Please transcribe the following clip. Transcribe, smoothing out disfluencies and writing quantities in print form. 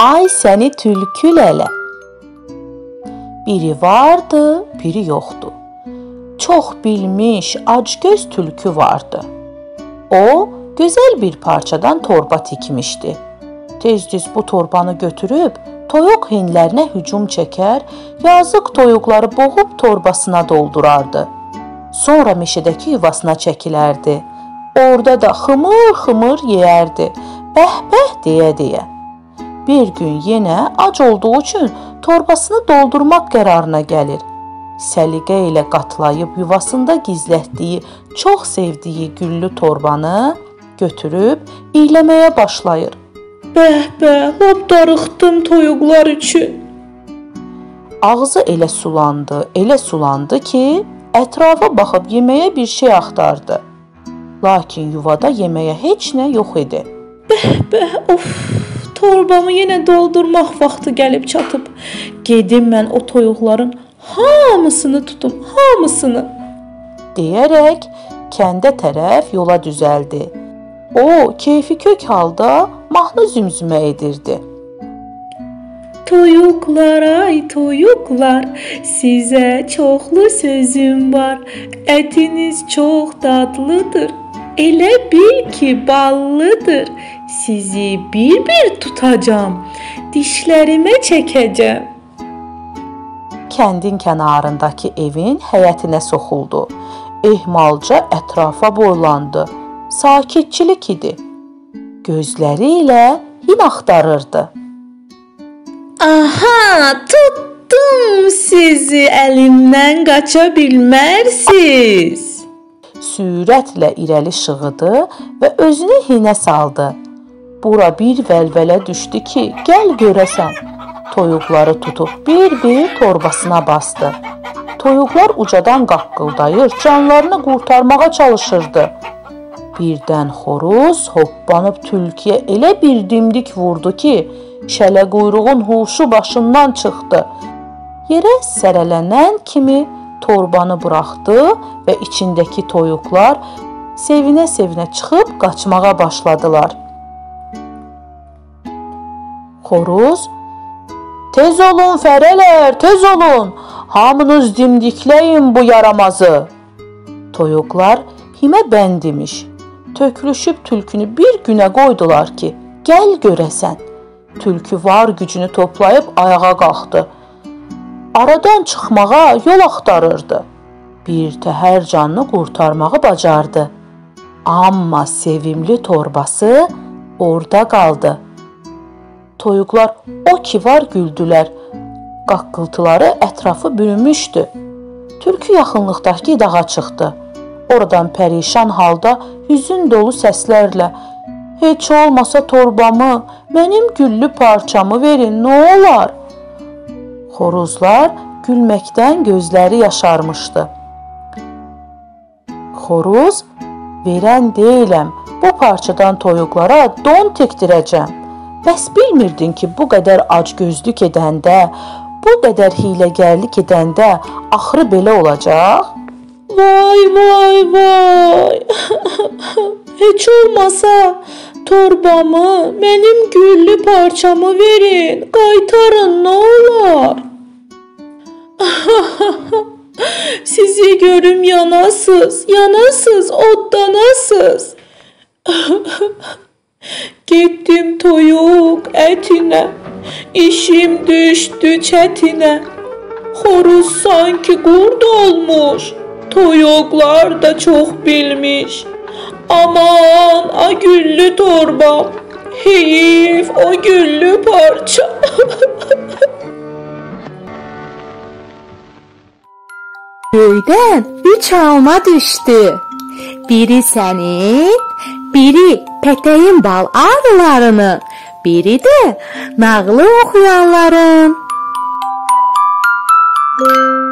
ay səni tülkü lələ. Biri vardı, biri yoxdu. Çox bilmiş acgöz tülkü vardı. O, gözəl bir parçadan torba tikmişdi. Tez-tez bu torbanı götürüb toyuq hinlərinə hücum çəkər, yazıq toyuqları boğub torbasına doldurardı. Sonra meşədəki yuvasına çəkilərdi. Orada da xımır-xımır yeyərdi, bəh-bəh deyə-deyə. Bir gün yenə ac olduğu üçün torbasını doldurmaq qərarına gəlir. Səliqə ilə qatlayıb yuvasında gizlətdiyi, çox sevdiyi güllü torbanı götürüb iyləməyə başlayır. Bəh-bəh, lap darıxdım toyuqlar üçün. Ağzı elə sulandı ki, ətrafa baxıb yeməyə bir şey axtardı. Lakin yuvada yeməyə heç nə yox idi. Bəh-bəh, of, torbamı yenə doldurmaq vaxtı gəlib çatıb. Gedim mən o toyuqların hamısını tutum, hamısını. Deyərək kəndə tərəf yola düzəldi. O, keyfi kök halda mahnı zümzümə edirdi. Toyuqlar, ay toyuqlar, sizə çoxlu sözüm var. Ətiniz çox dadlıdır, elə bil ki ballıdır. Sizi bir-bir tutacağım, dişlərimə çəkəcəm. Kəndin kənarındakı evin həyətinə soxuldu. Ehmalca ətrafa boylandı. Sakitçilik idi. Gözləri ilə hin axtarırdı. Aha, tuttum sizi, əlimdən qaça bilmərsiniz. Sürətlə irəli şığıdı və özünü hinə saldı. Bura bir vəlvələ düşdü ki, gəl görəsən. Toyuqları tutub bir-bir torbasına bastı. Toyuqlar ucadan qaqqıldayır, canlarını qurtarmağa çalışırdı. Birdən xoruz hoppanıb tülküyə elə bir dimdik vurdu ki, şələ quyruğun huşu başından çıxdı. Yerə sərələnən kimi torbanı buraxdı və içindəki toyuqlar sevinə-sevinə çıxıb qaçmağa başladılar. Xoruz, tez olun fərələr, tez olun, hamınız dimdikləyin bu yaramazı. Toyuqlar himə bəndimiş, tökülüşüb tülkünü bir günə qoydular ki, gəl görəsən. Tülkü var gücünü toplayıb ayağa qalxdı. Aradan çıxmağa yol axtarırdı. Bir təhər canını qurtarmağı bacardı. Amma sevimli torbası orada qaldı. Toyuqlar o ki var güldülər. Qaqqıltıları ətrafı bürümüşdü. Tülkü yaxınlıqdakı dağa çıxdı. Oradan pərişan halda hüzün dolu səslərlə heç olmasa torbamı, mənim güllü parçamı verin, nə olar? Xoruzlar gülməkdən gözləri yaşarmışdı. Xoruz, verən deyiləm, bu parçadan toyuqlara don tikdirəcəm. Bəs bilmirdin ki, bu qədər acgözlük edəndə, bu qədər hiləgərlik edəndə axırı belə olacaq? Vay, vay, vay! Heç olmasa torbamı, mənim güllü parçamı verin, qaytarın, nə olar? Sizi görüm yanasız, oddanasız. Getdim toyuq ətinə, işim düşdü çətinə. Xoruz sanki qurd olmuş, toyuqlar da çox bilmiş. Aman, a güllü torbam, heyif o güllü parça. Göydən 3 alma düşdü. Biri sənin, biri pətəyin bal arılarının, biri də nağılı oxuyanların.